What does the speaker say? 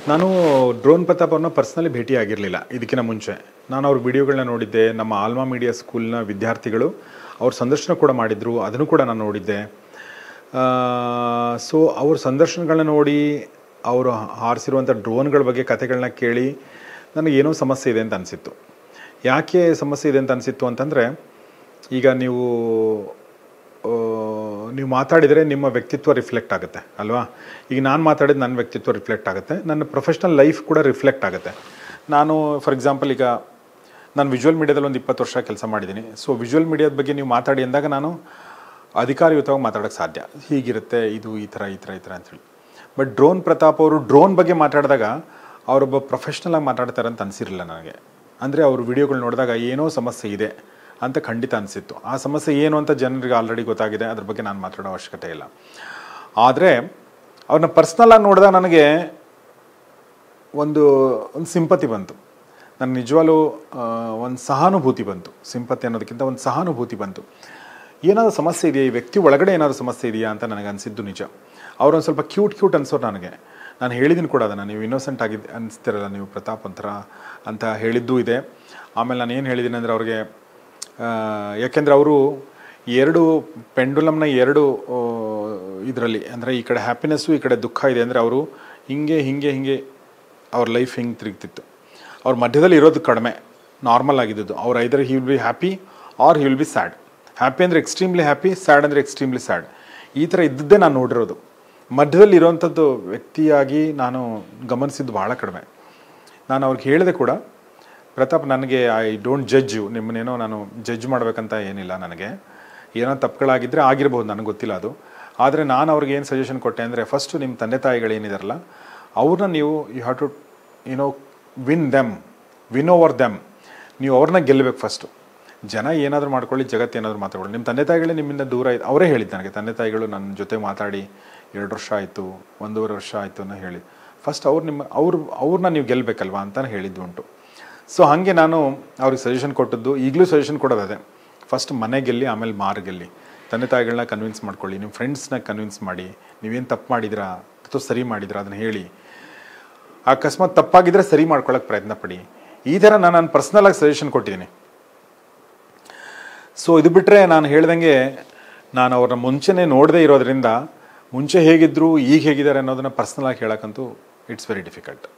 ನಾನು ಡ್ರೋನ್ ಪ್ರತಾಪ್ ಅವ್ರನ್ನ ಪರ್ಸ್ನಲಿ ಭೇಟಿ ಆಗಿರಲಿಲ್ಲ ಇದಕ್ಕಿಂತ ಮುಂಚೆ. ನಾನು ಅವ್ರ ವಿಡಿಯೋಗಳನ್ನ ನೋಡಿದ್ದೆ. ನಮ್ಮ ಆಲ್ಮಾ ಮೀಡಿಯಾ ಸ್ಕೂಲ್ನ ವಿದ್ಯಾರ್ಥಿಗಳು ಅವ್ರ ಸಂದರ್ಶನ ಕೂಡ ಮಾಡಿದ್ರು, ಅದನ್ನು ಕೂಡ ನಾನು ನೋಡಿದ್ದೆ. ಸೊ ಅವ್ರ ಸಂದರ್ಶನಗಳನ್ನ ನೋಡಿ ಅವರು ಹಾರಿಸಿರುವಂಥ ಡ್ರೋನ್ಗಳ ಬಗ್ಗೆ ಕಥೆಗಳನ್ನ ಕೇಳಿ ನನಗೇನೋ ಸಮಸ್ಯೆ ಇದೆ ಅಂತ ಅನಿಸಿತ್ತು. ಯಾಕೆ ಸಮಸ್ಯೆ ಇದೆ ಅಂತ ಅನಿಸಿತ್ತು ಅಂತಂದರೆ, ಈಗ ನೀವು ಮಾತಾಡಿದರೆ ನಿಮ್ಮ ವ್ಯಕ್ತಿತ್ವ ರಿಫ್ಲೆಕ್ಟ್ ಆಗುತ್ತೆ ಅಲ್ವಾ. ಈಗ ನಾನು ಮಾತಾಡಿದ ನನ್ನ ವ್ಯಕ್ತಿತ್ವ ರಿಫ್ಲೆಕ್ಟ್ ಆಗುತ್ತೆ, ನನ್ನ ಪ್ರೊಫೆಷ್ನಲ್ ಲೈಫ್ ಕೂಡ ರಿಫ್ಲೆಕ್ಟ್ ಆಗುತ್ತೆ. ನಾನು ಫಾರ್ ಎಕ್ಸಾಂಪಲ್ ಈಗ ನಾನು ವಿಜುವಲ್ ಮೀಡಿಯಾದಲ್ಲಿ ಒಂದು 20 ವರ್ಷ ಕೆಲಸ ಮಾಡಿದ್ದೀನಿ. ಸೊ ವಿಜುವಲ್ ಮೀಡಿಯಾದ ಬಗ್ಗೆ ನೀವು ಮಾತಾಡಿ ಅಂದಾಗ ನಾನು ಅಧಿಕಾರಯುತವಾಗಿ ಮಾತಾಡೋಕ್ಕೆ ಸಾಧ್ಯ, ಹೀಗಿರುತ್ತೆ, ಇದು ಈ ಥರ ಅಂಥೇಳಿ. ಬಟ್ ಡ್ರೋನ್ ಪ್ರತಾಪ್ ಅವರು ಡ್ರೋನ್ ಬಗ್ಗೆ ಮಾತಾಡಿದಾಗ ಅವರೊಬ್ಬ ಪ್ರೊಫೆಷ್ನಲಾಗಿ ಮಾತಾಡ್ತಾರೆ ಅಂತ ಅನಿಸಿರಲಿಲ್ಲ ನನಗೆ. ಅಂದರೆ ಅವ್ರ ವಿಡಿಯೋಗಳು ನೋಡಿದಾಗ ಏನೋ ಸಮಸ್ಯೆ ಇದೆ ಅಂತ ಖಂಡಿತ ಅನಿಸಿತ್ತು. ಆ ಸಮಸ್ಯೆ ಏನು ಅಂತ ಜನರಿಗೆ ಆಲ್ರೆಡಿ ಗೊತ್ತಾಗಿದೆ, ಅದ್ರ ಬಗ್ಗೆ ನಾನು ಮಾತಾಡೋ ಅವಶ್ಯಕತೆ ಇಲ್ಲ. ಆದರೆ ಅವ್ರನ್ನ ಪರ್ಸ್ನಲಾಗಿ ನೋಡಿದಾಗ ನನಗೆ ಒಂದು ಸಿಂಪತಿ ಬಂತು. ನನಗೆ ನಿಜವಾಗ್ಲೂ ಒಂದು ಸಹಾನುಭೂತಿ ಬಂತು. ಸಿಂಪತಿ ಅನ್ನೋದಕ್ಕಿಂತ ಒಂದು ಸಹಾನುಭೂತಿ ಬಂತು. ಏನಾದರೂ ಸಮಸ್ಯೆ ಇದೆಯಾ, ಈ ವ್ಯಕ್ತಿ ಒಳಗಡೆ ಏನಾದರೂ ಸಮಸ್ಯೆ ಇದೆಯಾ ಅಂತ ನನಗೆ ಅನಿಸಿದ್ದು ನಿಜ. ಅವರೊಂದು ಸ್ವಲ್ಪ ಕ್ಯೂಟ್ ಅನ್ಸೋರು ನನಗೆ. ನಾನು ಹೇಳಿದ್ದೀನಿ ಕೂಡ ಅದನ್ನು, ನೀವು ಇನ್ನೋಸೆಂಟ್ ಆಗಿದ್ದು ಅನಿಸ್ತಿರಲ್ಲ ನೀವು ಪ್ರತಾಪ್ ಒಂಥರ ಅಂತ ಹೇಳಿದ್ದೂ ಇದೆ. ಆಮೇಲೆ ನಾನು ಏನು ಹೇಳಿದ್ದೀನಿ ಅಂದರೆ ಅವ್ರಿಗೆ, ಯಾಕೆಂದರೆ ಅವರು ಎರಡು ಪೆಂಡುಲಮ್ನ ಎರಡು ಇದರಲ್ಲಿ, ಅಂದರೆ ಈ ಕಡೆ ಹ್ಯಾಪಿನೆಸ್ಸು ಈ ಕಡೆ ದುಃಖ ಇದೆ. ಅಂದರೆ ಅವರು ಹಿಂಗೆ ಅವ್ರ ಲೈಫ್ ಹಿಂಗೆ ತಿರುಗ್ತಿತ್ತು. ಅವ್ರ ಮಧ್ಯದಲ್ಲಿ ಇರೋದು ಕಡಿಮೆ, ನಾರ್ಮಲ್ ಆಗಿದ್ದು. ಅವ್ರು either he will be happy or he will be sad. Happy ಅಂದರೆ ಎಕ್ಸ್ಟ್ರೀಮ್ಲಿ ಹ್ಯಾಪಿ, ಸ್ಯಾಡ್ ಅಂದರೆ ಎಕ್ಸ್ಟ್ರೀಮ್ಲಿ ಸ್ಯಾಡ್. ಈ ಥರ ಇದ್ದದ್ದೇ ನಾನು ನೋಡಿರೋದು. ಮಧ್ಯದಲ್ಲಿ ಇರೋವಂಥದ್ದು ವ್ಯಕ್ತಿಯಾಗಿ ನಾನು ಗಮನಿಸಿದ್ದು ಭಾಳ ಕಡಿಮೆ. ನಾನು ಅವ್ರಿಗೆ ಹೇಳಿದೆ ಕೂಡ, ಪ್ರತಾಪ್ ನನಗೆ ಐ ಡೋಂಟ್ ಜಡ್ಜ್ ಯು, ನಿಮ್ಮನ್ನೇನೋ ನಾನು ಜಡ್ಜ್ ಮಾಡಬೇಕಂತ ಏನಿಲ್ಲ. ನನಗೆ ಏನೋ ತಪ್ಪುಗಳಾಗಿದ್ದರೆ ಆಗಿರ್ಬೋದು, ನನಗೆ ಗೊತ್ತಿಲ್ಲ ಅದು. ಆದರೆ ನಾನು ಅವ್ರಿಗೆ ಏನು ಸಜೆಷನ್ ಕೊಟ್ಟೆ ಅಂದರೆ, ಫಸ್ಟು ನಿಮ್ಮ ತಂದೆ ತಾಯಿಗಳೇನಿದಾರಲ್ಲ ಅವ್ರನ್ನ ನೀವು you have to win over them. ನೀವು ಅವ್ರನ್ನ ಗೆಲ್ಲಬೇಕು ಫಸ್ಟು. ಜನ ಏನಾದರೂ ಮಾಡ್ಕೊಳ್ಳಿ, ಜಗತ್ತು ಏನಾದರೂ ಮಾತಾಡ್ಕೊಳ್ಳಿ. ನಿಮ್ಮ ತಂದೆ ತಾಯಿಗಳೇ ನಿಮ್ಮಿಂದ ದೂರ ಆಯ್ತು. ಅವರೇ ಹೇಳಿದ್ದು ನನಗೆ, ತಂದೆ ತಾಯಿಗಳು ನನ್ನ ಜೊತೆ ಮಾತಾಡಿ 2 ವರ್ಷ ಆಯಿತು, 1.5 ವರ್ಷ ಆಯಿತು ಅನ್ನೋ ಹೇಳಿ. ಫಸ್ಟ್ ಅವ್ರನ್ನ ನೀವು ಗೆಲ್ಲಬೇಕಲ್ವಾ ಅಂತ ಹೇಳಿದ್ದು ಉಂಟು. ಸೊ ಹಾಗೆ ನಾನು ಅವ್ರಿಗೆ ಸಜೆಷನ್ ಕೊಟ್ಟದ್ದು, ಈಗಲೂ ಸಜೆಷನ್ ಕೊಡೋದು ಅದೇ. ಫಸ್ಟ್ ಮನೆ ಗೆಲ್ಲಿ, ಆಮೇಲೆ ಮಾರು ಗೆಲ್ಲಿ. ತಂದೆ ತಾಯಿಗಳನ್ನ ಕನ್ವಿನ್ಸ್ ಮಾಡ್ಕೊಳ್ಳಿ, ನಿಮ್ಮ ಫ್ರೆಂಡ್ಸ್ನ ಕನ್ವಿನ್ಸ್ ಮಾಡಿ, ನೀವೇನು ತಪ್ಪು ಮಾಡಿದಿರಾ ಅಥವಾ ಸರಿ ಮಾಡಿದಿರಾ ಅದನ್ನು ಹೇಳಿ. ಅಕಸ್ಮಾತ್ ತಪ್ಪಾಗಿದ್ದರೆ ಸರಿ ಮಾಡ್ಕೊಳ್ಳೋಕೆ ಪ್ರಯತ್ನ ಪಡಿ. ಈ ಥರ ನಾನು ಪರ್ಸ್ನಲಾಗಿ ಸಜೆಷನ್ ಕೊಟ್ಟಿದ್ದೀನಿ. ಸೊ ಇದು ಬಿಟ್ಟರೆ ನಾನು ಹೇಳ್ದಂಗೆ, ನಾನು ಅವ್ರನ್ನ ಮುಂಚೆನೇ ನೋಡದೇ ಇರೋದ್ರಿಂದ ಮುಂಚೆ ಹೇಗಿದ್ದರು ಈಗ ಹೇಗಿದ್ದಾರೆ ಅನ್ನೋದನ್ನು ಪರ್ಸ್ನಲಾಗಿ ಹೇಳೋಕ್ಕಂತೂ ಇಟ್ಸ್ ವೆರಿ ಡಿಫಿಕಲ್ಟ್.